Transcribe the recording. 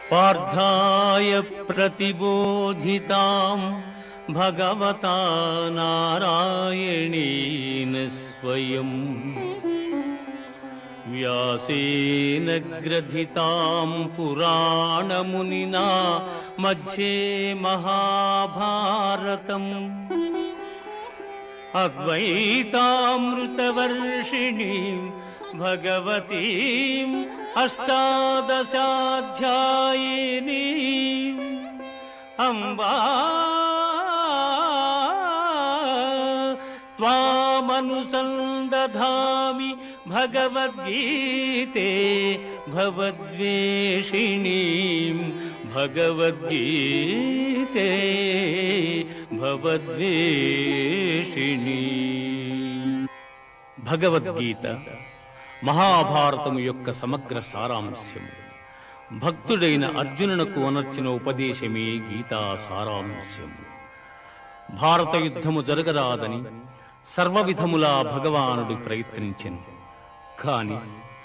पार्थाय प्रतिबोधितां भगवता नारायणेन स्वयं व्यासेन ग्रथितां पुराणमुनिना मध्ये महाभारतम् अद्वैतामृतवर्षिणीं भगवतीम् अष्टादशाध्यायिनीम् अम्बा त्वामनुसन्दधामि भगवद्गीते भवद्वेषिणीम् भगवद्गीते भवद्वेषिणी। భగవద్గీత మహాభారతము యొక్క సమగ్ర సారాంశము. భక్తుడైన అర్జునునకు అనర్చిన ఉపదేశమే గీతా సారాంశము. భారత యుద్ధము జరగరాదని సర్వవిధములా భగవానుడు ప్రయత్నించెను. కాని